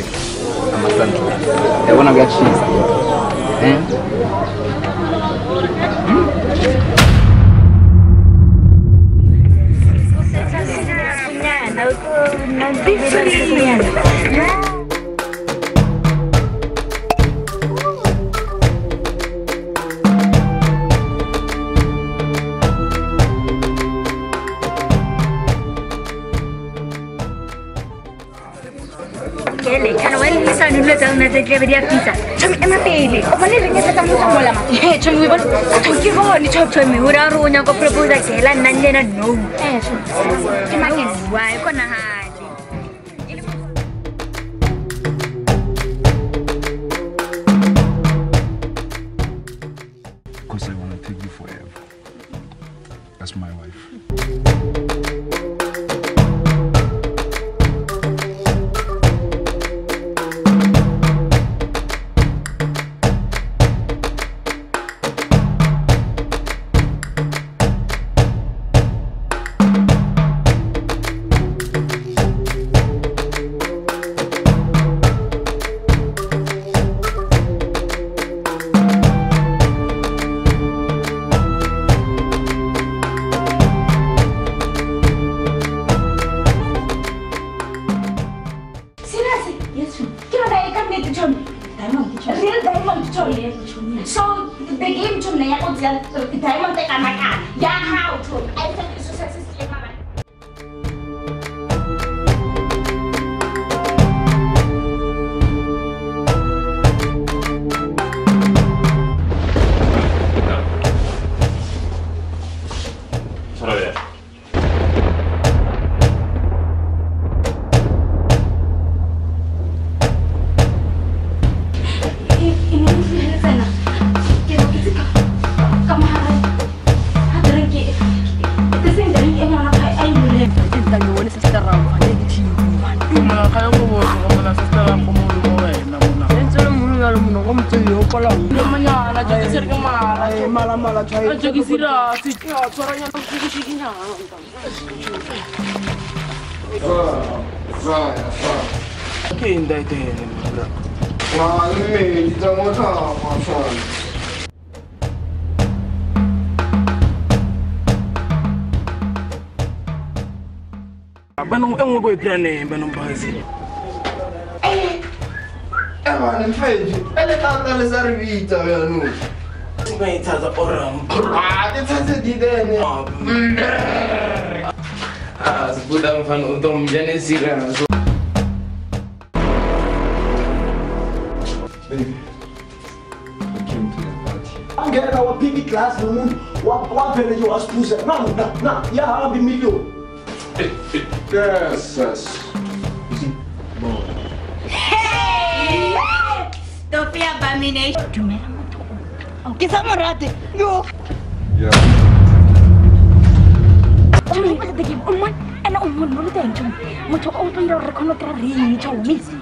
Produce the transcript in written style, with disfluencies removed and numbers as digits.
Amasandla. Yabona kuyachisa. Because I want to take you forever. That's my wife. So the game to me, I could tell the diamond take a maca. Yeah, how to? I think it's success. Sebutan fan untuk menjadi sirah. Baby, we came to the party. I'm getting our piggy class, no. What penny you ask to say? No, yeah, I'll be million. Yes. Hey! Don't be abomination. Kita marate. Yo. Yeah. Chumi, ano tayong chumi? Mo to ang pero rekono tra rin chumi.